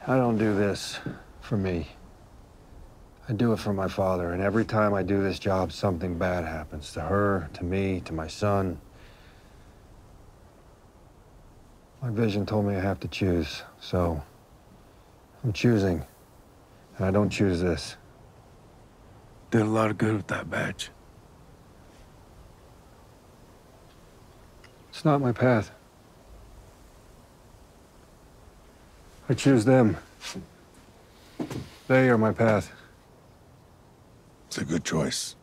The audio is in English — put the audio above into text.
I don't do this for me. I do it for my father, and every time I do this job, something bad happens to her, to me, to my son. My vision told me I have to choose, so I'm choosing, and I don't choose this. Did a lot of good with that badge. It's not my path. I choose them. They are my path. It's a good choice.